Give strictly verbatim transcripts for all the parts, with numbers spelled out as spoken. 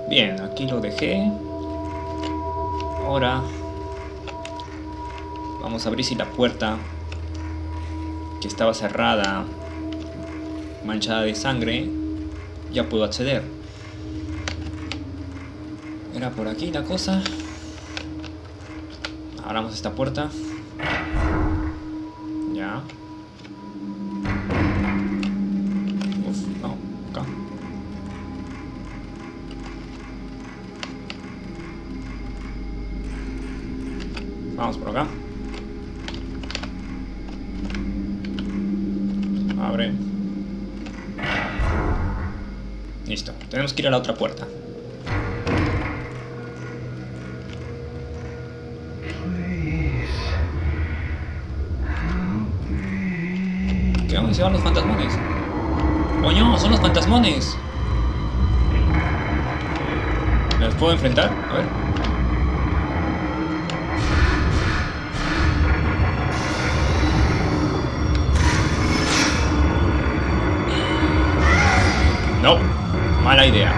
Bien, aquí lo dejé. Ahora vamos a abrir si la puerta, que estaba cerrada, manchada de sangre, ya puedo acceder. Era por aquí la cosa. Abramos esta puerta. Ya. Uf, no, acá. Vamos por acá. Abre. Listo. Tenemos que ir a la otra puerta. ¿Qué? ¿Dónde se van los fantasmones? ¡Coño! ¡Son los fantasmones! ¿Los puedo enfrentar? A ver. No, mala idea.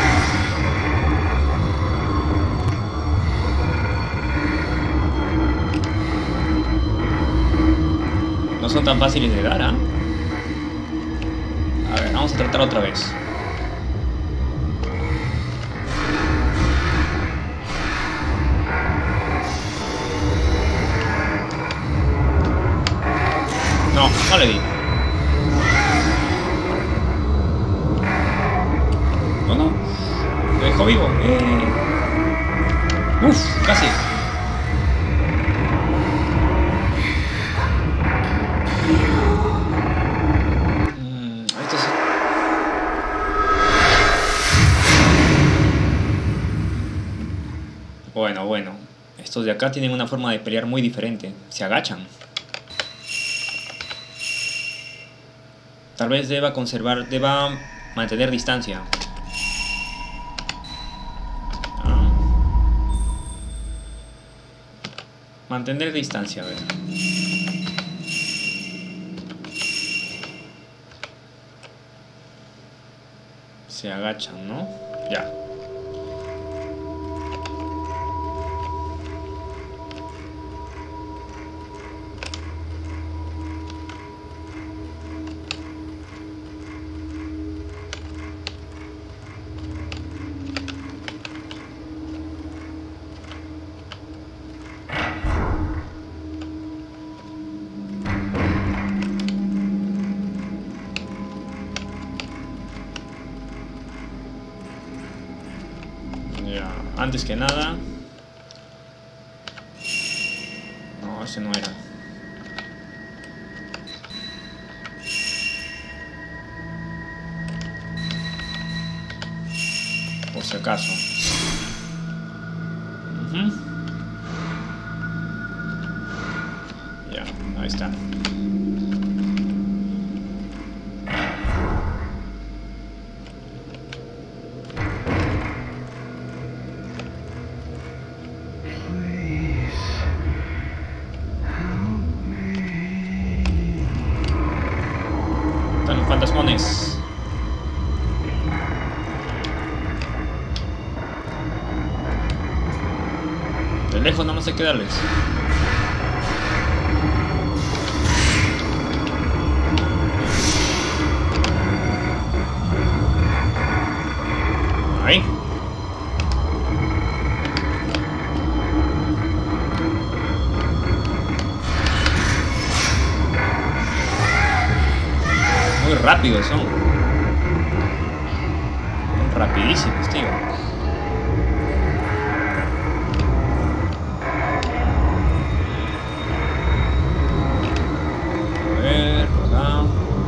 No son tan fáciles de dar, ¿ah? ¿eh? A ver, vamos a tratar otra vez. No, no le di. No, no. Lo dejo vivo. Eh. Uf, casi. Mm, esto es... Bueno, bueno. Estos de acá tienen una forma de pelear muy diferente. Se agachan. Tal vez deba conservar, deba mantener distancia. Ah. Mantener distancia, a ver. Se agachan, ¿no? Ya. Antes que nada... No, ese no era. Por si acaso. Uh-huh. Ya, ahí está. Fantasmones. De lejos no hay que darles. Ahí. Rápidos son. Rapidísimos, tío. A ver, por acá.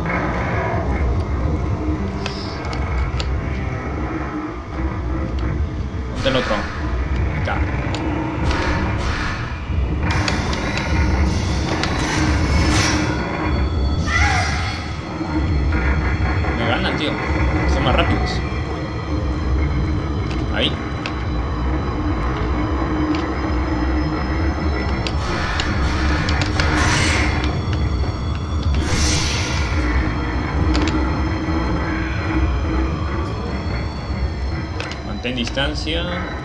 Ponte el otro. Acá. Tío, son más rápidos. Ahí. en distancia.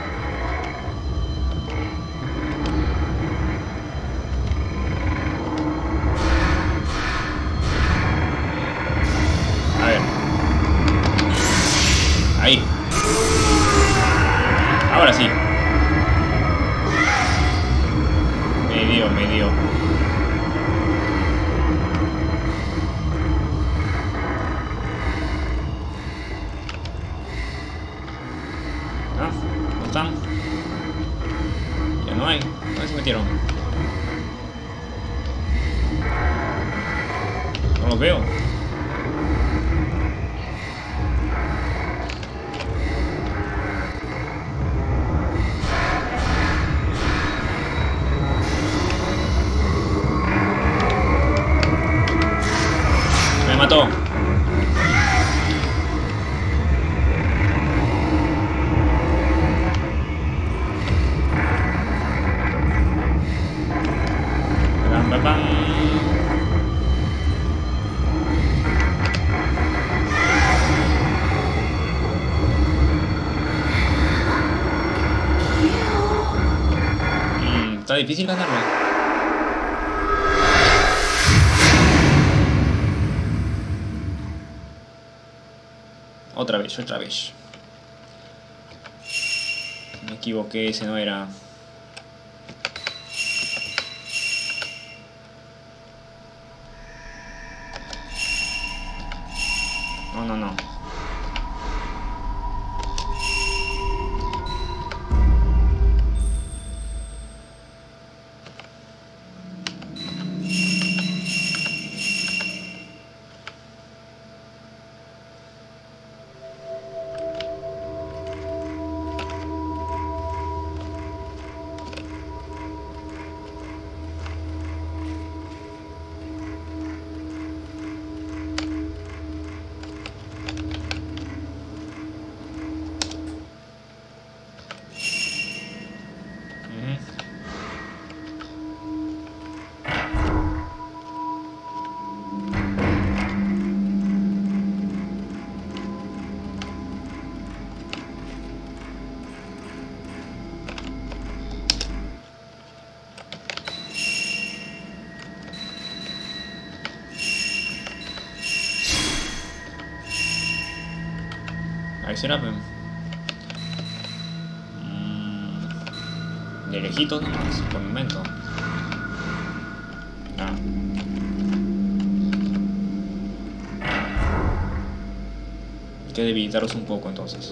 A ver. Ahí. Ahora sí. Me dio, me dio. Ah, ¿no están? Ya no hay. ¿Dónde se metieron? No los veo. Me mató. Bam, bam, bam. Mm, está difícil ganarlo. Otra vez, otra vez. Me equivoqué, ese no era. No, no, no. Ahí será, pues. Mm, de lejitos nomás, por el momento. Ah. Hay que debilitarlos un poco entonces.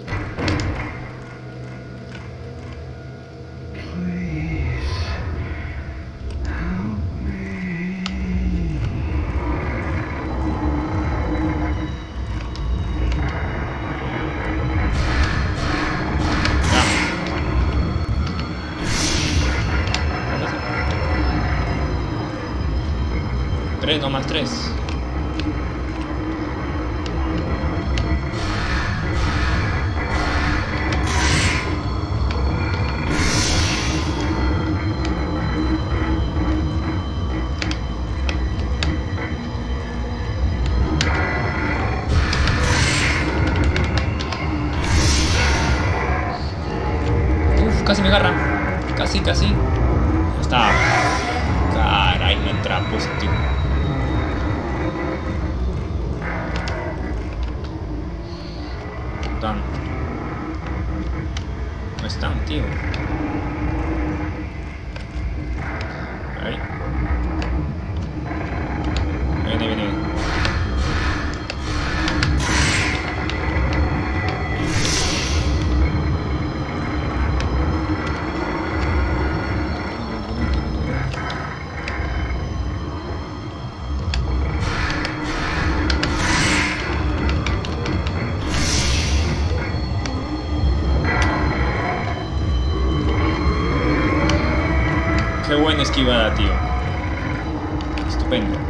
Tres, no más tres. Uf, casi me agarra. Casi, casi. Ya está. Caray, no entra positivo. Están. No están, tío. Ahí. Viene, viene. Qué buena esquivada, tío. Estupendo.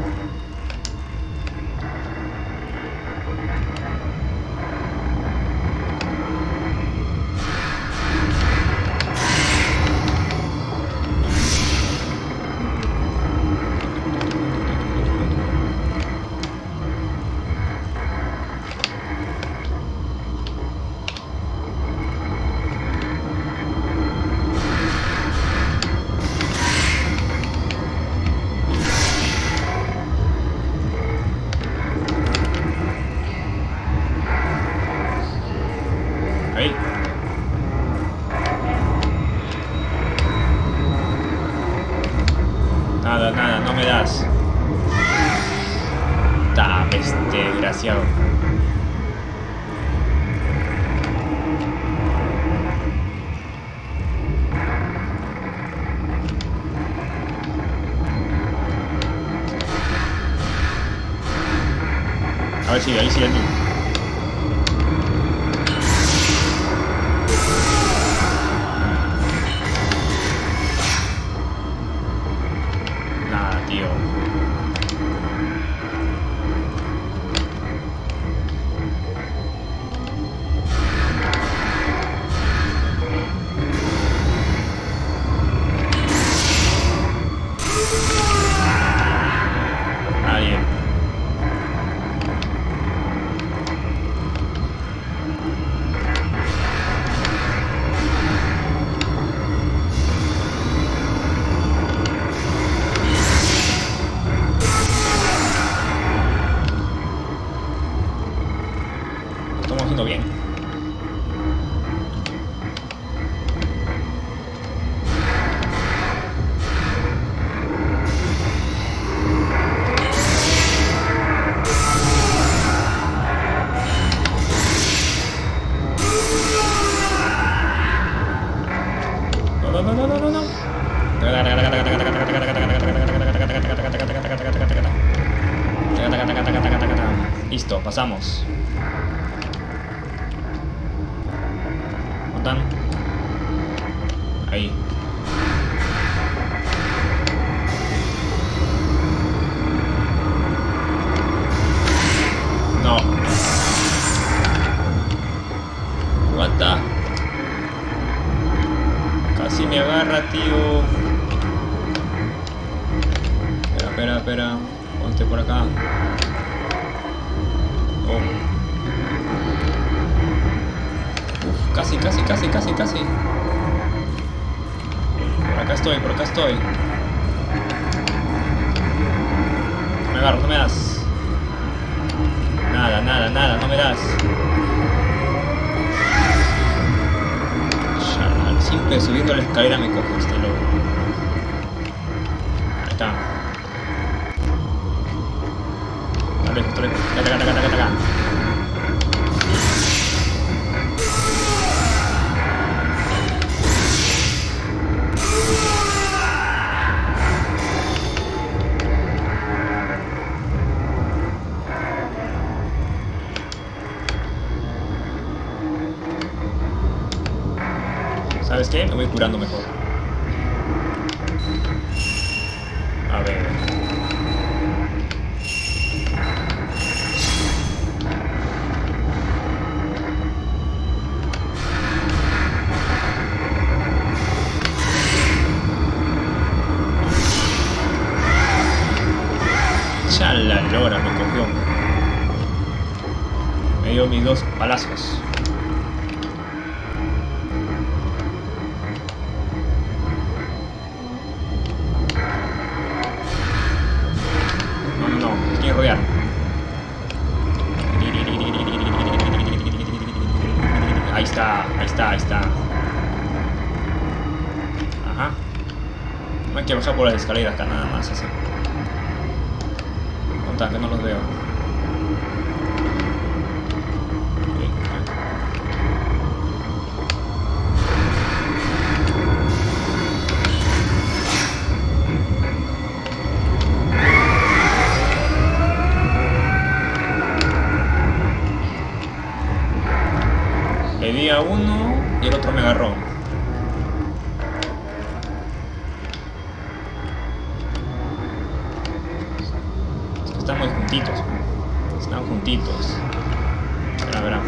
Desgraciado. A ver si ahí sigue tú. Nada, tío. Alguien. Estamos haciendo bien. No, no, no, no, no, no. Listo, pasamos. ¿Dónde están? Ahí. No. Aguanta. Casi me agarra, tío. Espera, espera, espera. Ponte por acá. Oh. Uf, casi, casi, casi, casi, casi. Por acá estoy, por acá estoy. No me agarro, no me das. Nada, nada, nada, no me das. Chaval, siempre subiendo la escalera me cojo este loco. Ahí está. Está lejos, está lejos. Taca, taca, taca, taca, taca. ¿Sabes qué? Me voy curando mejor. A ver. Chala lora, me cogió. Me dio mis dos palazos. Rodear. Ahí está, ahí está, ahí está. Ajá. No hay que bajar por las escaleras acá nada más así. Conta, que no los veo. Le di a uno y el otro me agarró. Es que están muy juntitos. Están juntitos. Verá, verá.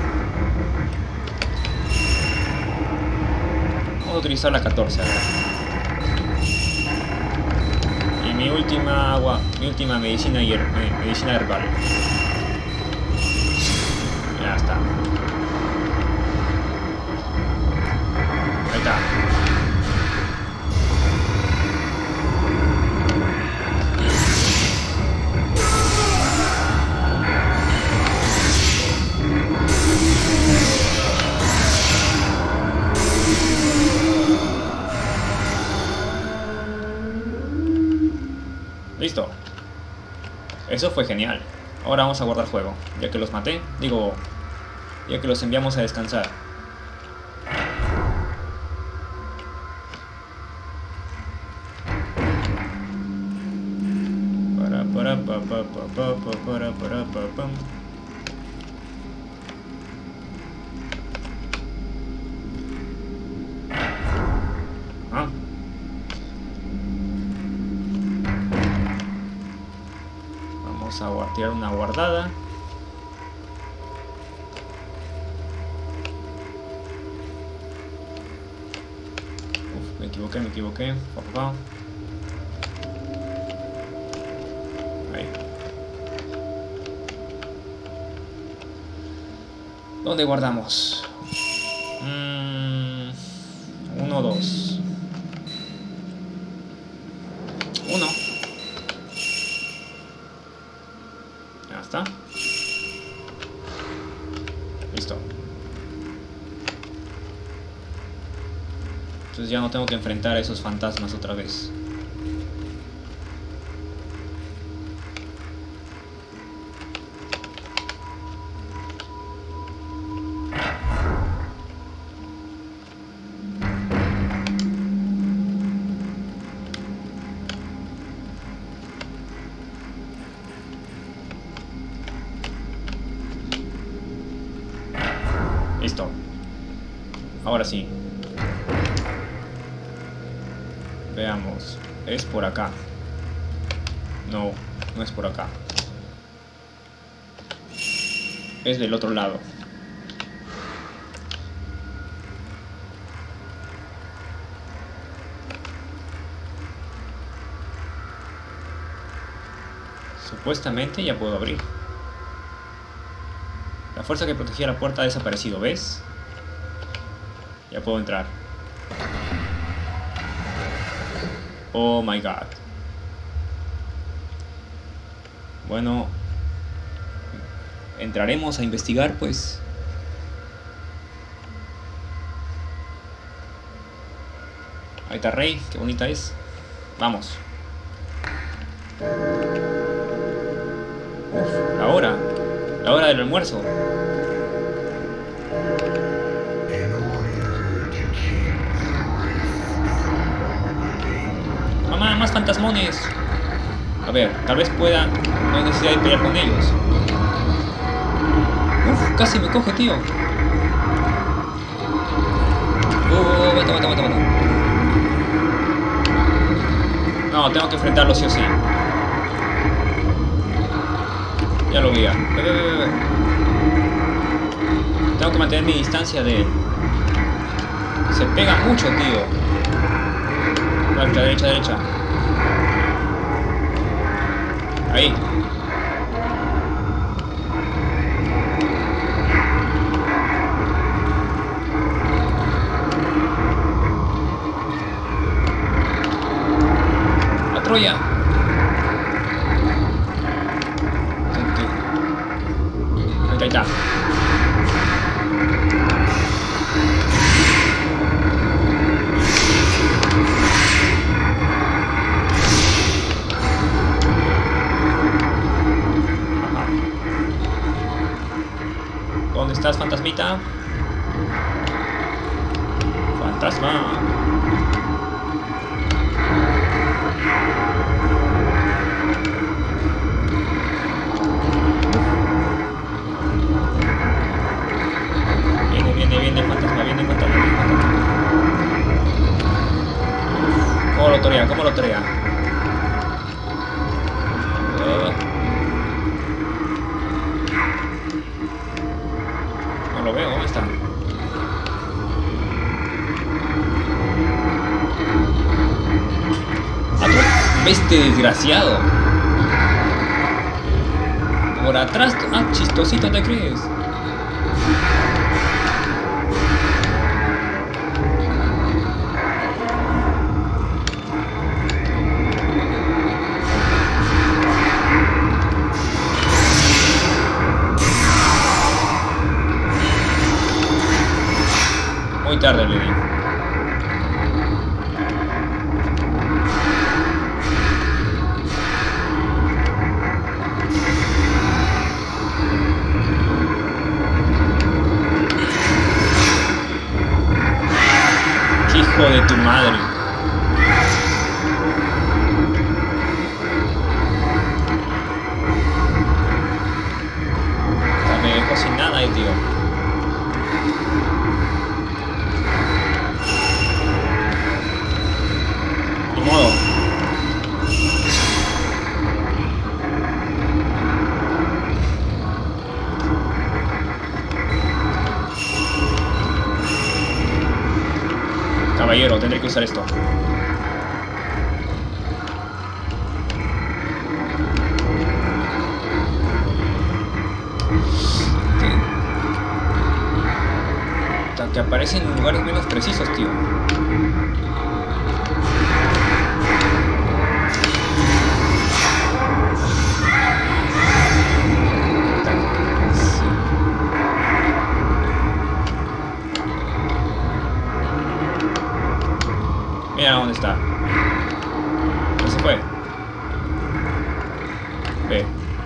Vamos a utilizar la catorce ahora. Y mi última agua, mi última medicina, hier medicina herbal. Ya está. Ahí está. Listo. Eso fue genial. Ahora vamos a guardar juego, ya que los maté. Digo, ya que los enviamos a descansar. Para para pa pa pa pa pa para para pa pam. Ah. Vamos a tirar una guardada. Uf, me equivoqué, me equivoqué. Pa, pa, pa. Ahí. ¿Dónde guardamos? Mm, uno, dos. Uno. Ya está. Listo. Entonces ya no tengo que enfrentar a esos fantasmas otra vez. Listo. Ahora sí. Veamos. Es por acá. No, no es por acá. Es del otro lado. Supuestamente ya puedo abrir. La fuerza que protegía la puerta ha desaparecido, ¿ves? Ya puedo entrar. Oh my god. Bueno, entraremos a investigar, pues. Ahí está Rey, qué bonita es. Vamos. Uf, la hora. La hora del almuerzo. Mamá, más fantasmones. A ver, tal vez pueda. No hay necesidad de pelear con ellos. Uf, casi me coge, tío. Uh, mata, mata, mata, mata. No, tengo que enfrentarlo sí o sí. Ya lo vi. Ve, ve, ve, ve. Tengo que mantener mi distancia de él. Se pega mucho, tío. Derecha, derecha, derecha. Ahí. La Troya. Ahí está. ¿Dónde estás, fantasmita? Fantasma. Viene, viene, viene el fantasma, viene el fantasma, viene el fantasma. ¿Cómo lo torea? ¿Cómo lo torea? Uh. No lo veo, ¿dónde está? Este desgraciado. Por atrás. Ah, chistosito te crees. Muy tarde le di. tu madre. Me dejó sin nada ahí, tío. Ni modo. Caballero, tendré que usar esto. Que aparecen en lugares menos precisos, tío. Mira dónde está. ¿Dónde se fue? Ve.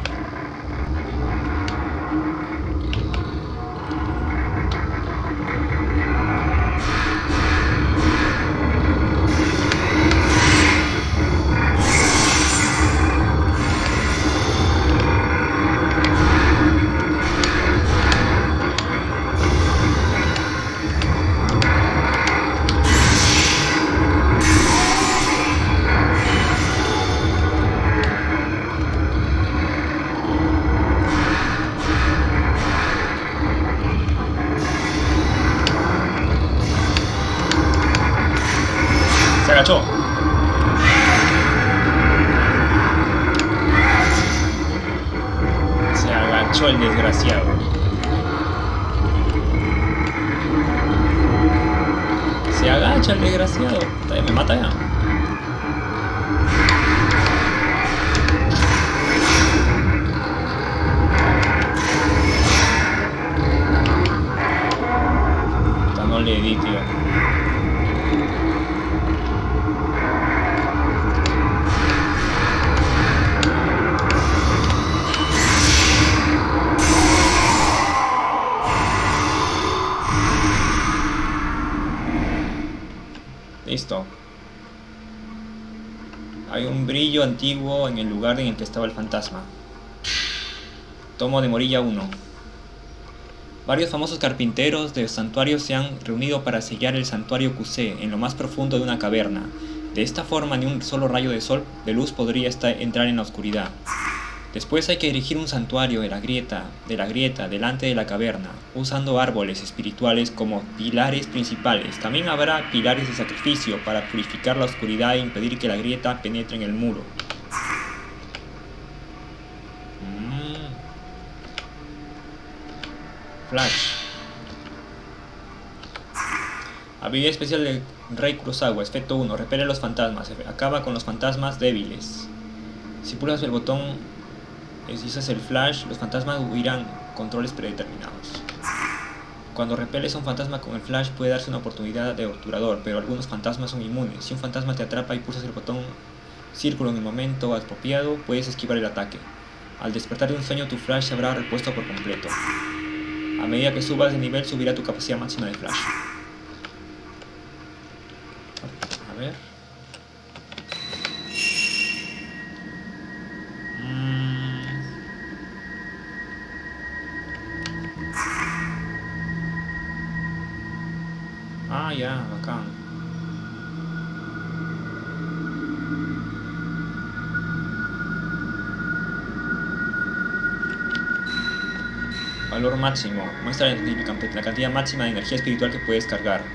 Se agachó. Se agachó el desgraciado. Se agacha el desgraciado. Me mata ya. No le di, tío. Listo. Hay un brillo antiguo en el lugar en el que estaba el fantasma. Tomo de Morilla uno. Varios famosos carpinteros de santuarios se han reunido para sellar el santuario Kusé en lo más profundo de una caverna. De esta forma ni un solo rayo de sol de luz podría estar, entrar en la oscuridad. Después hay que erigir un santuario de la grieta, de la grieta delante de la caverna, usando árboles espirituales como pilares principales. También habrá pilares de sacrificio para purificar la oscuridad e impedir que la grieta penetre en el muro. Mm. Flash. Habilidad especial del Rey Kurosawa, efecto uno, repele los fantasmas, acaba con los fantasmas débiles. Si pulsas el botón si usas el flash, los fantasmas huirán controles predeterminados. Cuando repeles a un fantasma con el flash puede darse una oportunidad de obturador, pero algunos fantasmas son inmunes. Si un fantasma te atrapa y pulsas el botón círculo en el momento apropiado, puedes esquivar el ataque. Al despertar de un sueño, tu flash se habrá repuesto por completo. A medida que subas de nivel, subirá tu capacidad máxima de flash. A ver. Ah, ya, bacán. Valor máximo. Muestra la cantidad máxima de energía espiritual que puedes cargar.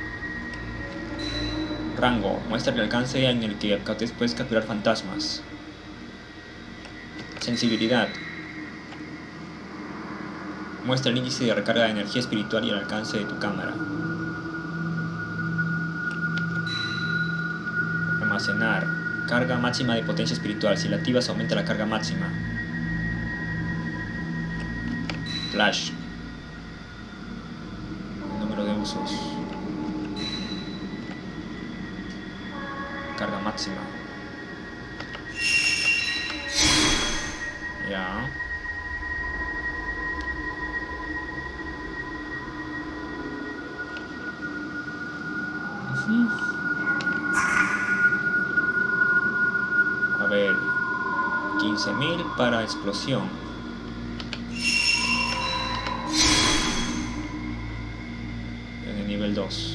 Rango. Muestra el alcance en el que puedes capturar fantasmas. Sensibilidad. Muestra el índice de recarga de energía espiritual y el alcance de tu cámara. Almacenar. Carga máxima de potencia espiritual. Si la activas aumenta la carga máxima. Flash. Número de usos. Carga máxima. Ya. Uh-huh. doce mil para explosión. En el nivel dos.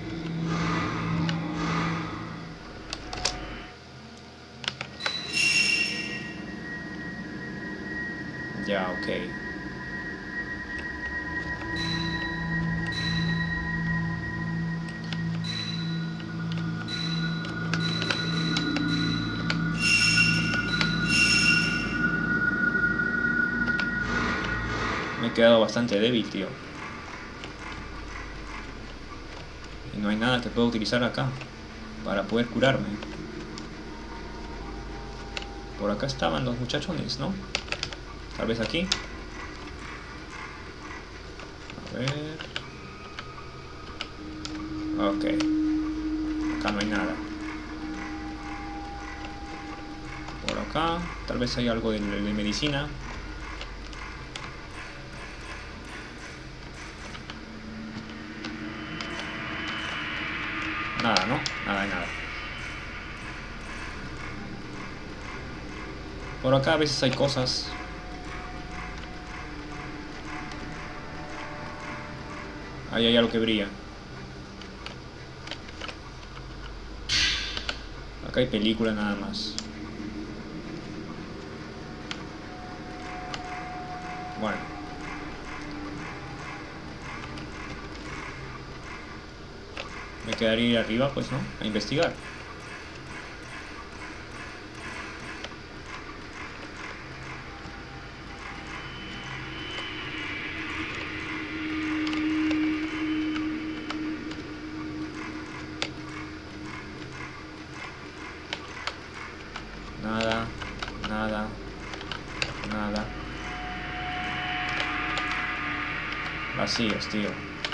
Ya, ok. Me he quedado bastante débil, tío. Y no hay nada que pueda utilizar acá para poder curarme. Por acá estaban los muchachones, ¿no? Tal vez aquí. A ver. Ok. Acá no hay nada. Por acá. Tal vez hay algo de, de medicina. Nada, ¿no? Nada, nada. Por acá a veces hay cosas. Ahí hay algo que brilla. Acá hay película nada más. Bueno. Me quedaría ir arriba, pues, ¿no? A investigar. Nada, nada, nada. Vacíos, tío.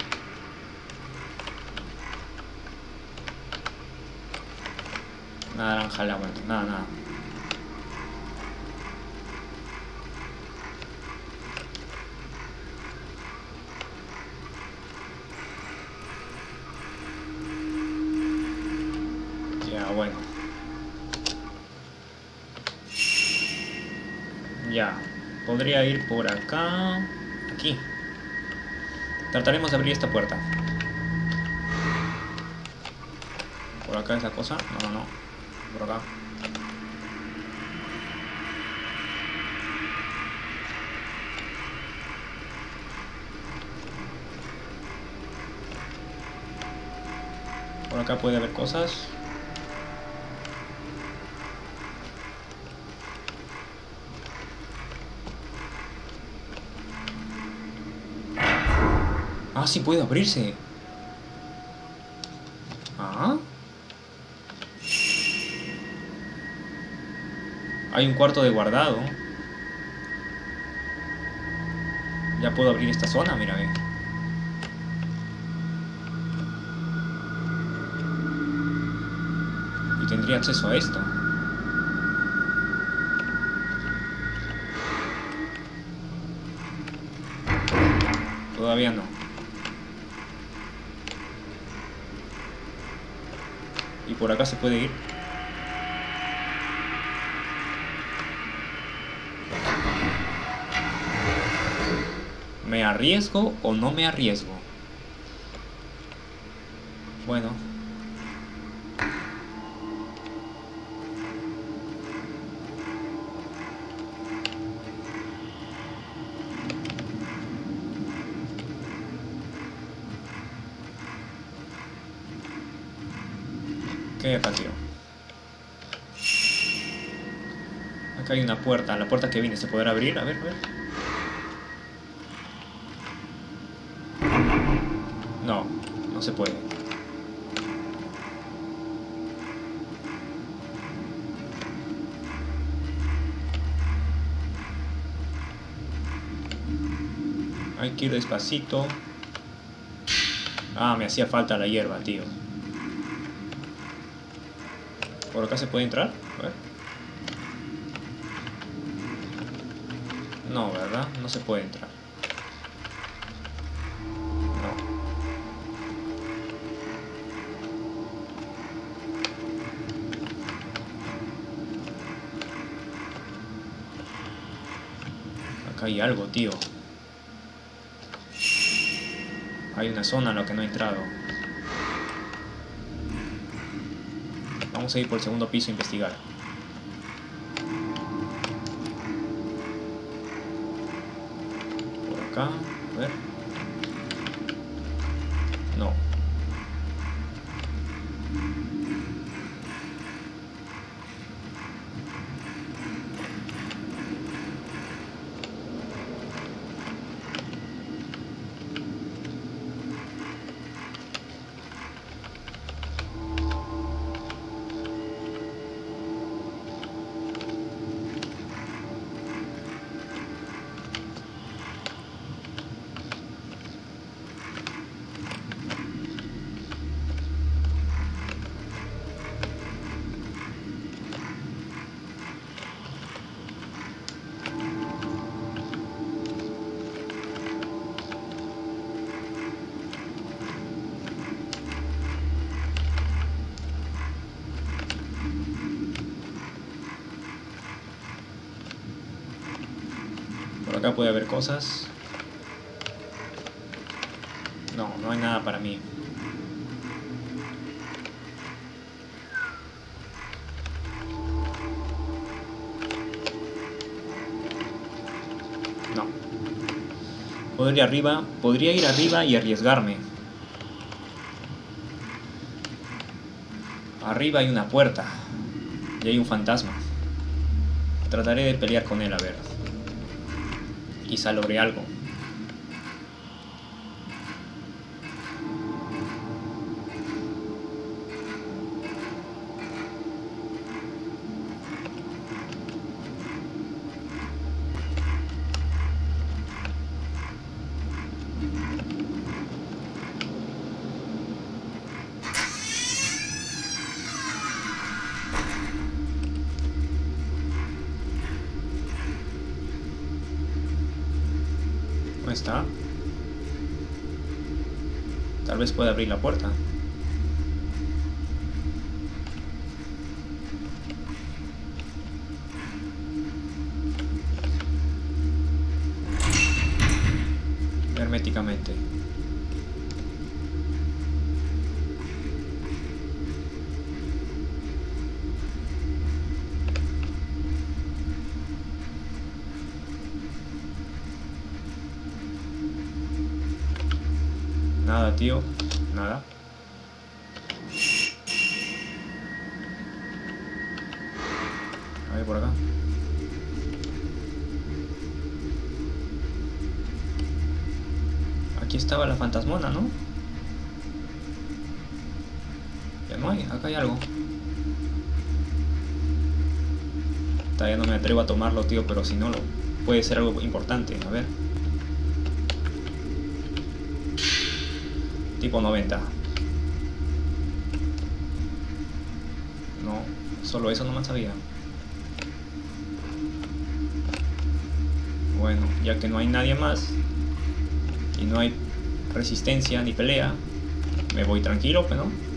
Nada naranja al agua, nada, nada. Ya, bueno. Ya. Podría ir por acá. Aquí. Trataremos de abrir esta puerta. Por acá es la cosa. No, no, no. Por acá. Por acá puede haber cosas. Ah, sí puede abrirse. Ah. Hay un cuarto de guardado. Ya puedo abrir esta zona, mira, ve. Y tendría acceso a esto. Todavía no. Y por acá se puede ir. ¿Me arriesgo o no me arriesgo? Bueno. ¿Qué hay acá, tío? Acá hay una puerta. La puerta que viene, ¿se podrá abrir? A ver, a ver. No, no se puede. Hay que ir despacito. Ah, me hacía falta la hierba, tío. ¿Por acá se puede entrar? A ver. No, ¿verdad? No se puede entrar. Acá hay algo, tío. Hay una zona en la que no he entrado. Vamos a ir por el segundo piso a investigar. Por acá, a ver. No. Por acá puede haber cosas. No, no hay nada para mí. No. Podría arriba, podría ir arriba y arriesgarme. Arriba hay una puerta y hay un fantasma. Trataré de pelear con él a ver. Quizá logre algo. ¿Dónde está? Tal vez pueda abrir la puerta. Herméticamente. Nada, tío. Nada. A ver por acá. Aquí estaba la fantasmona, ¿no? Ya no hay. Acá hay algo. Todavía no me atrevo a tomarlo, tío, pero si no, lo puede ser algo importante. A ver. Tipo noventa. No, solo eso no me sabía. Bueno, ya que no hay nadie más y no hay resistencia ni pelea, me voy tranquilo, pero no.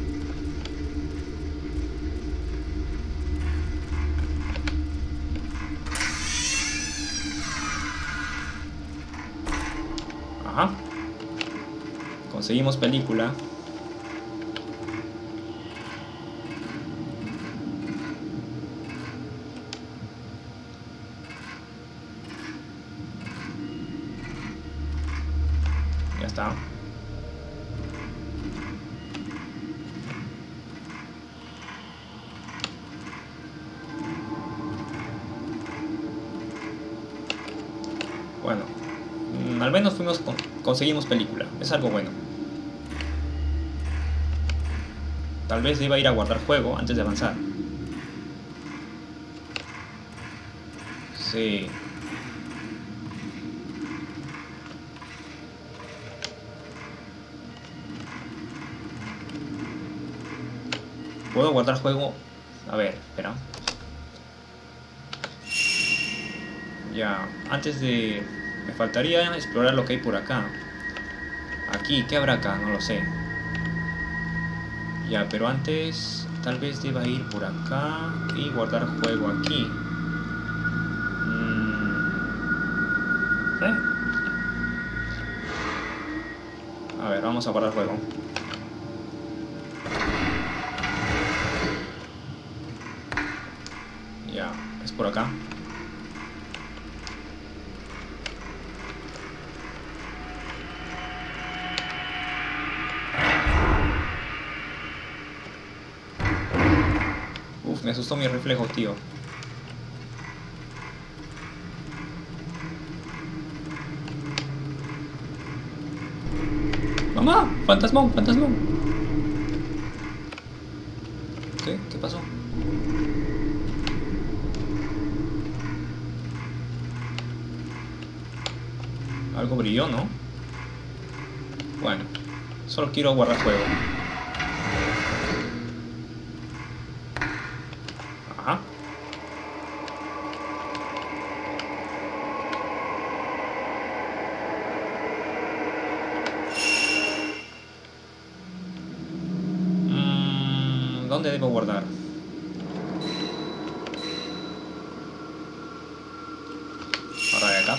Ajá. Conseguimos película. Ya está. Bueno, al menos fuimos con, conseguimos película. Es algo bueno. Tal vez deba ir a guardar juego antes de avanzar. Sí. ¿Puedo guardar juego? A ver, espera. Ya, antes de... me faltaría explorar lo que hay por acá. Aquí, ¿qué habrá acá? No lo sé. Ya, pero antes tal vez deba ir por acá y guardar juego aquí. Mm. ¿Eh? A ver, vamos a guardar juego. Ya, es por acá. Uf, me asustó mi reflejo, tío. ¡Mamá! ¡Fantasmón! ¡Fantasmón! ¿Qué? ¿Qué pasó? Algo brilló, ¿no? Bueno, solo quiero guardar juego. Ajá. Mm, ¿dónde debo guardar? Ahora de acá.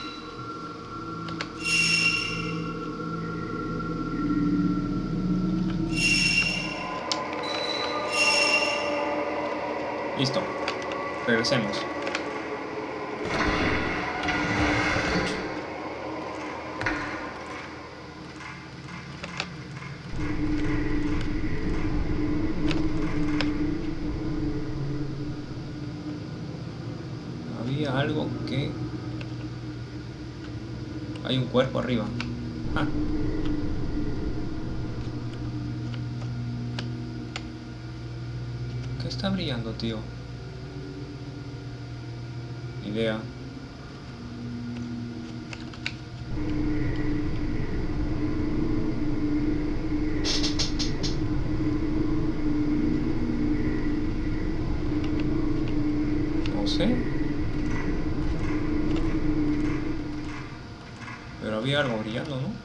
Listo. Regresemos. Había algo que... Hay un cuerpo arriba. Ah. ¿Qué está brillando, tío? Ni idea. No sé. Pero había algo brillando, ¿no?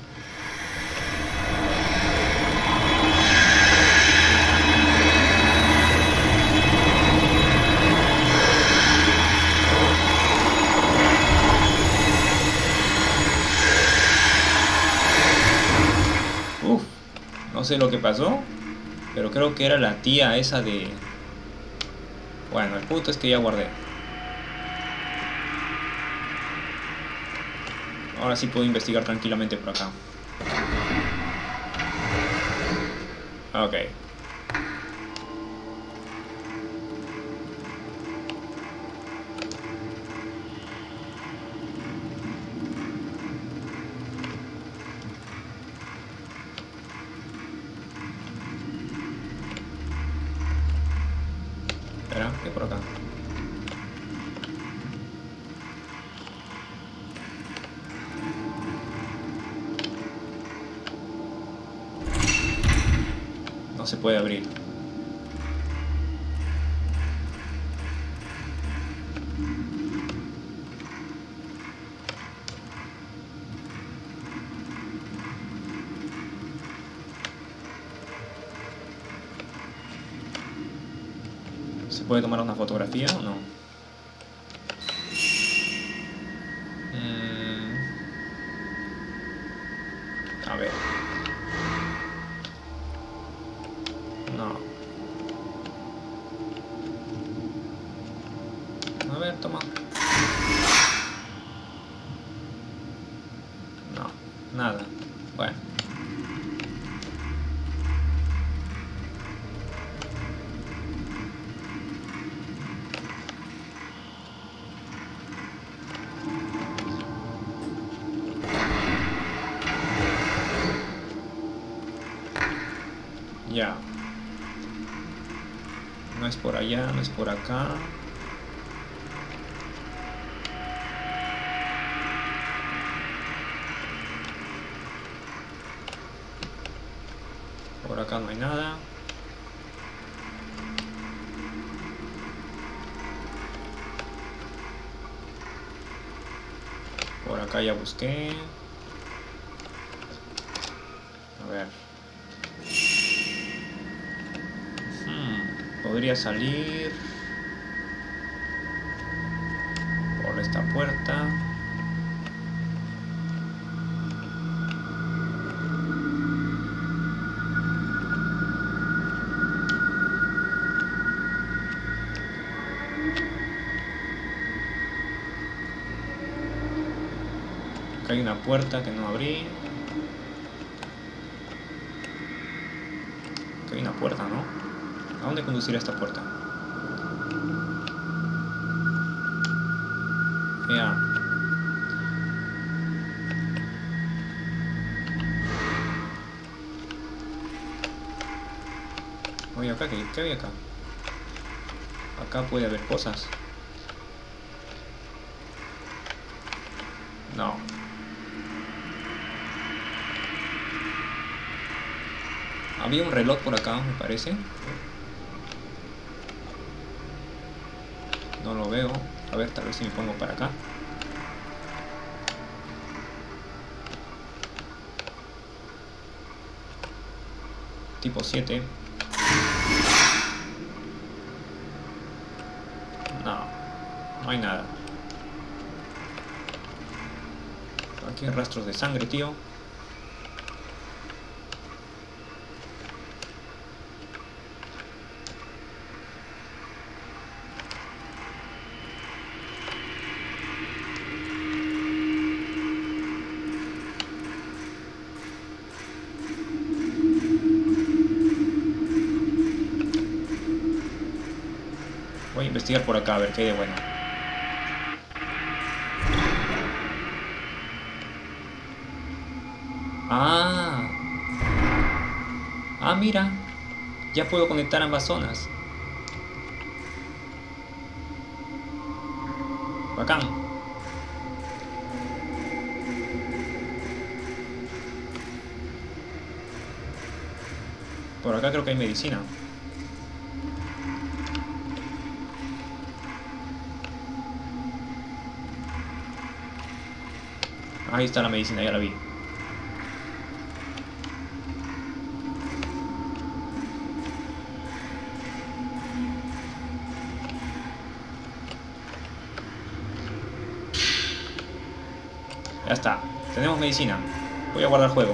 Uf, no sé lo que pasó, pero creo que era la tía esa de... Bueno, el punto es que ya guardé. Ahora sí puedo investigar tranquilamente por acá. Ok. Espera, ¿qué por acá? No se puede abrir. ¿Se puede tomar una fotografía o no? Mm. A ver. No. A ver, toma. No, nada. Bueno. Ya. No es por allá, no es por acá. Por acá no hay nada. Por acá ya busqué. A ver. Hmm, podría salir por esta puerta. Acá hay una puerta que no abrí. Acá hay una puerta, ¿no? ¿A dónde conducirá esta puerta? Ya. Oye, acá, ¿qué, qué hay acá? Acá puede haber cosas. No. Había un reloj por acá, me parece. No lo veo. A ver, tal vez si me pongo para acá. Tipo siete. No. No hay nada. Aquí hay rastros de sangre, tío. Voy a investigar por acá a ver qué hay de bueno. Ah. Ah, mira. Ya puedo conectar ambas zonas. Bacán. Por acá creo que hay medicina. Ahí está la medicina, ya la vi. Ya está. Tenemos medicina. Voy a guardar juego.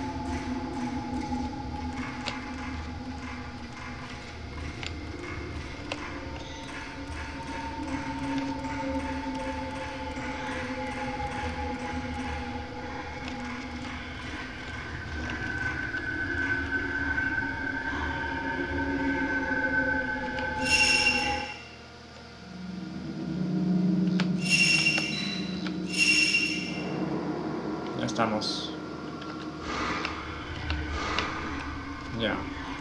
Ya estamos. Ya.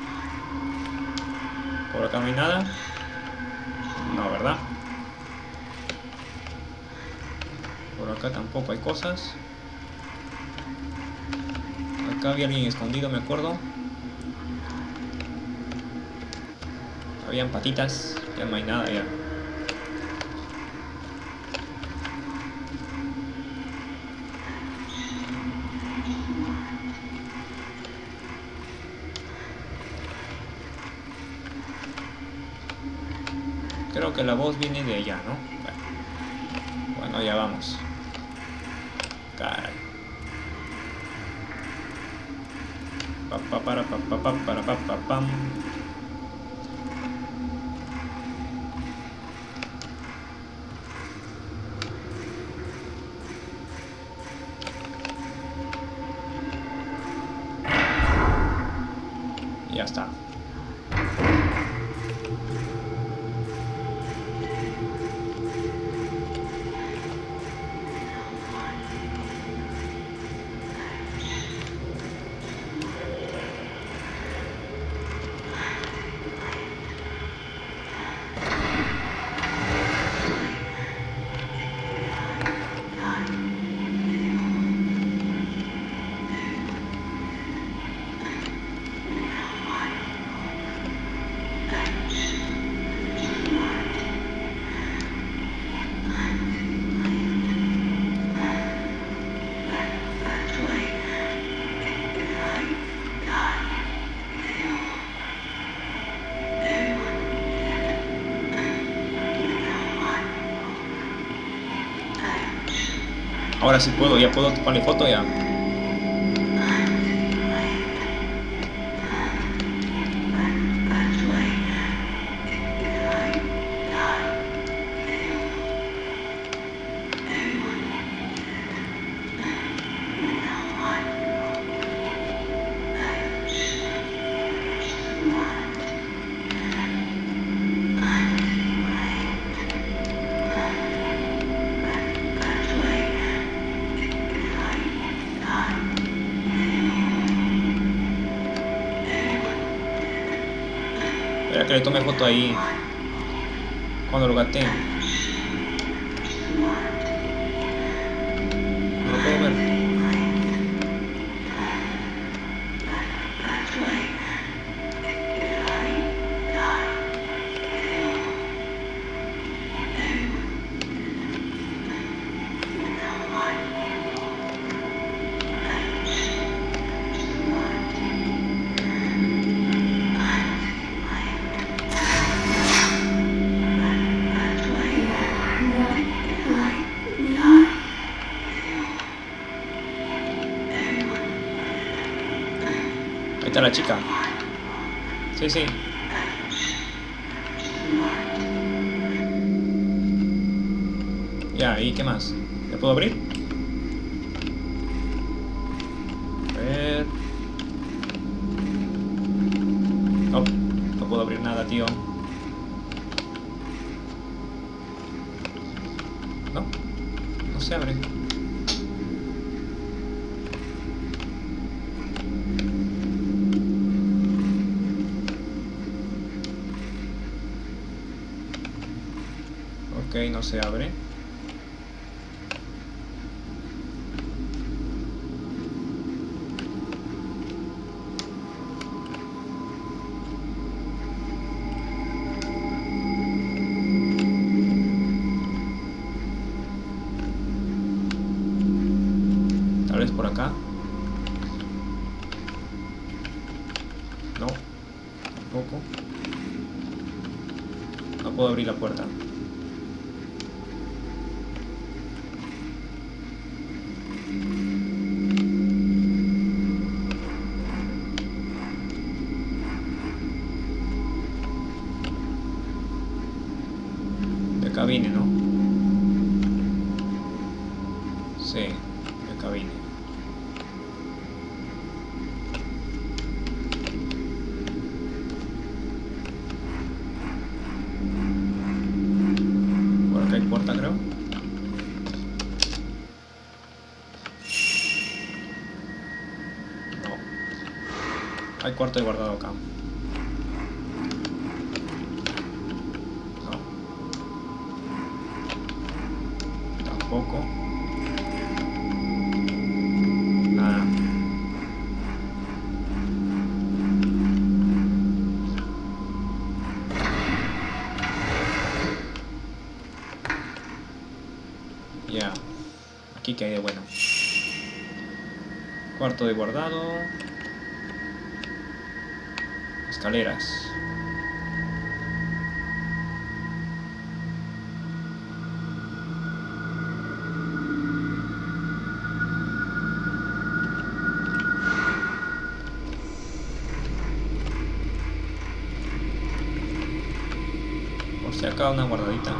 Por acá no hay nada. No, ¿verdad? Por acá tampoco hay cosas. Acá había alguien escondido, me acuerdo. Habían patitas. Ya no hay nada ya. Creo que la voz viene de allá, ¿no? Bueno, bueno, ya vamos. Caray. Pa, pa, para, pa, pa, pa, para, pa, pa, pam. Ya está. Ahora sí puedo, ya puedo tomarle foto ya. que le tome foto ahí cuando lo gateen. No lo puedo ver. Ahí está la chica. Sí, sí. Ya, ¿y qué más? ¿Le puedo abrir? A ver. No, no puedo abrir nada, tío. No, no se abre. Ok, no se abre. Tal vez por acá. No, tampoco. No puedo abrir la puerta. De cabine, ¿no? Sí, de cabine. Por acá hay puerta, creo. No. Hay cuarto de guardado acá. No. Tampoco. Nada. Ya. Aquí que hay de bueno. Cuarto de guardado. Escaleras. Por si acá una guardadita.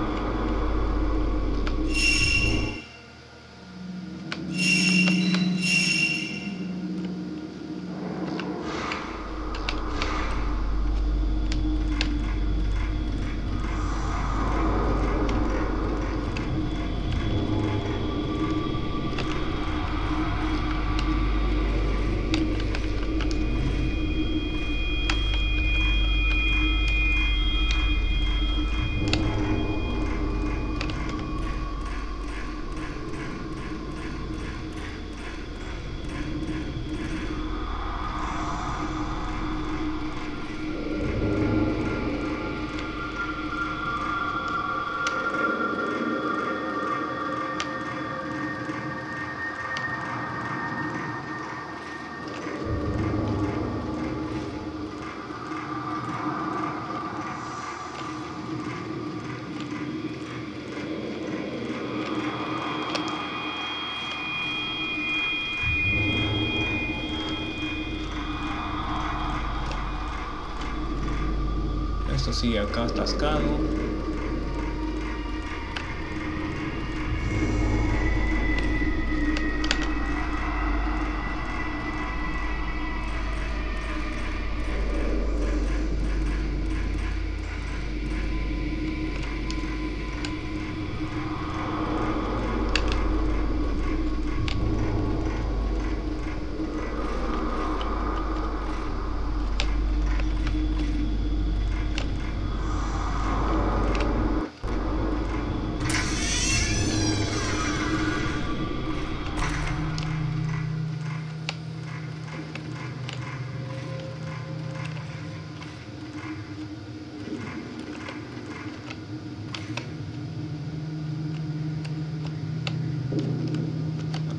Esto sigue acá atascado.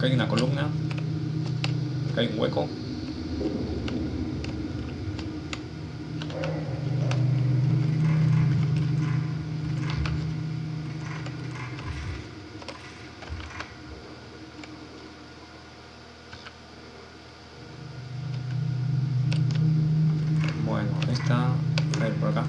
hay una columna. Acá hay un hueco. Bueno, esta... A ver, por acá.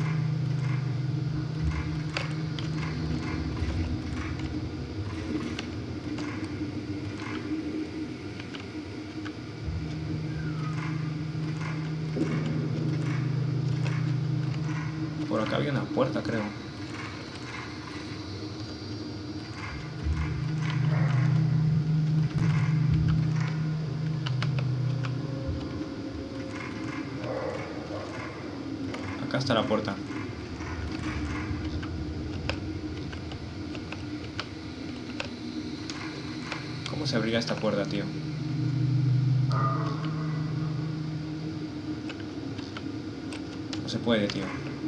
Por acá había una puerta, creo. Acá está la puerta. ¿Cómo se abrirá esta puerta, tío? No se puede, tío.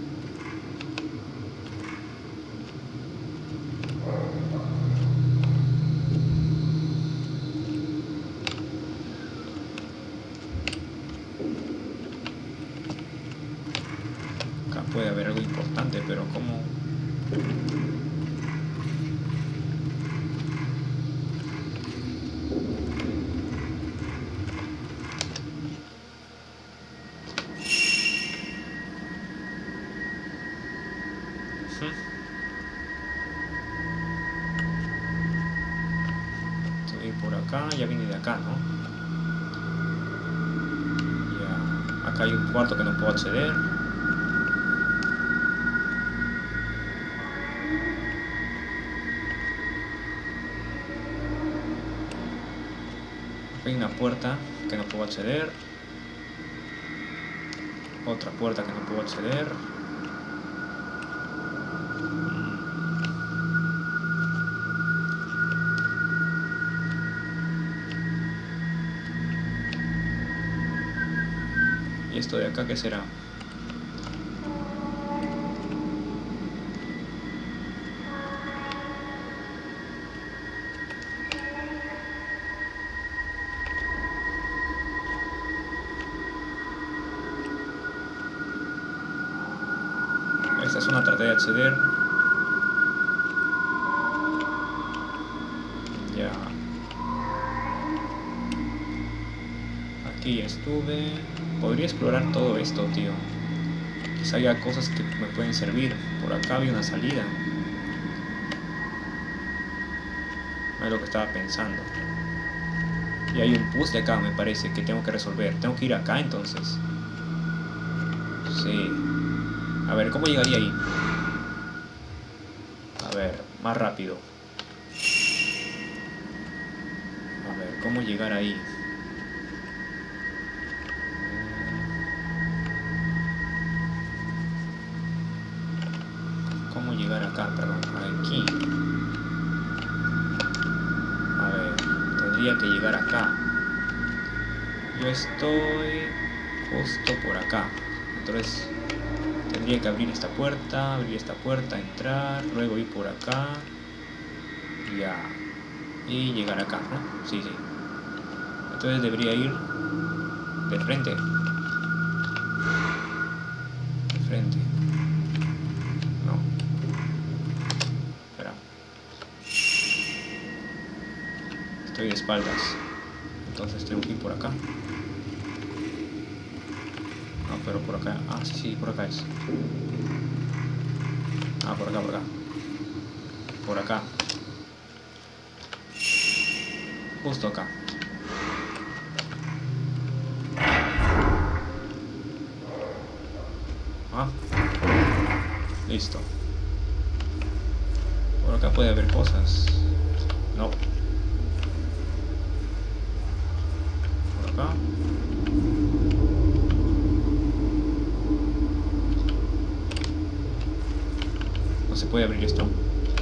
Acá puede haber algo importante, pero ¿cómo? Estoy por acá, ya vine de acá, ¿no? Ya. Acá hay un cuarto que no puedo acceder. Hay una puerta que no puedo acceder. Otra puerta que no puedo acceder. ¿Y esto de acá qué será? Esta zona traté de acceder. Ya. Aquí estuve. Podría explorar todo esto, tío. Quizá haya cosas que me pueden servir. Por acá había una salida. No es lo que estaba pensando. Y hay un puzzle acá, me parece, que tengo que resolver. Tengo que ir acá, entonces. Sí. A ver, ¿cómo llegaría ahí? A ver, más rápido. A ver, ¿cómo llegar ahí? ¿Cómo llegar acá? Perdón, aquí. A ver, tendría que llegar acá. Yo estoy justo por acá. Entonces tendría que abrir esta puerta, abrir esta puerta, entrar, luego ir por acá. Ya. Y llegar acá, ¿no? Sí, sí. Entonces debería ir de frente. De frente. No. Espera. Estoy de espaldas. Entonces tengo que ir por acá. No, pero por acá. Ah, sí, sí, por acá es. Ah, por acá, por acá. Por acá. Justo acá. Ah. Listo. Por acá puede haber cosas. No. Por acá. ¿No se puede abrir esto?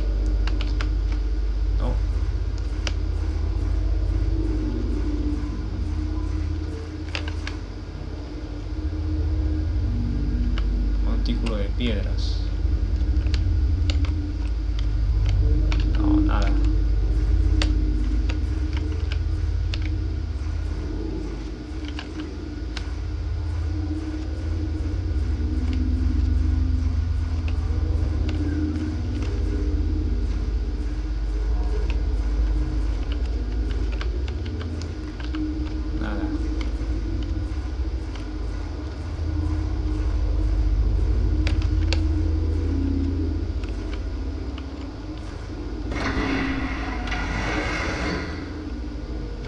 No. Montículo de piedras. No, nada.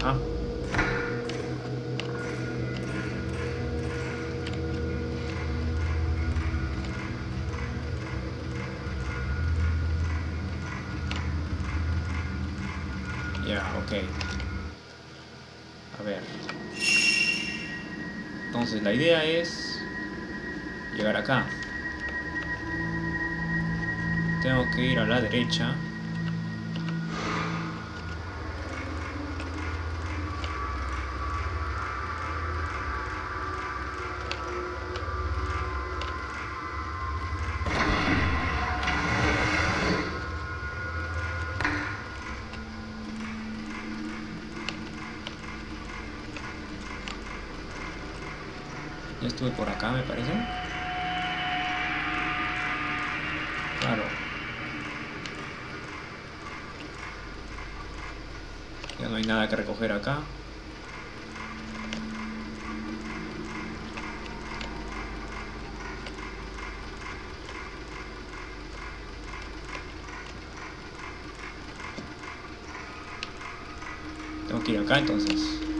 Ah. Ya, ok. A ver. Entonces la idea es llegar acá. Tengo que ir a la derecha. Ya estuve por acá, me parece. Claro. Ya no hay nada que recoger acá. Tengo que ir acá entonces.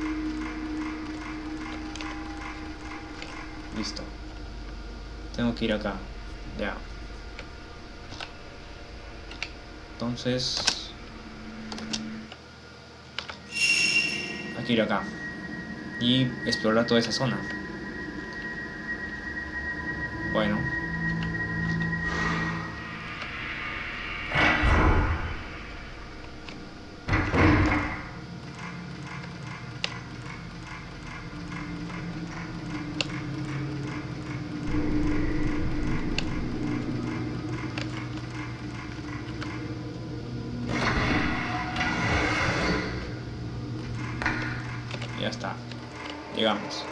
Listo. Tengo que ir acá. Ya. Entonces hay que ir acá y explorar toda esa zona. Bueno. Ya está. Llegamos.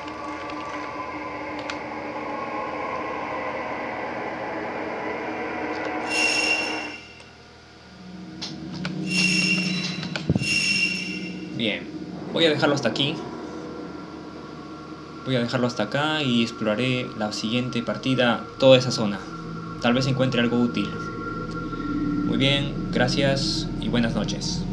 Bien. Voy a dejarlo hasta aquí. Voy a dejarlo hasta acá y exploraré la siguiente partida toda esa zona. Tal vez encuentre algo útil. Muy bien, gracias y buenas noches.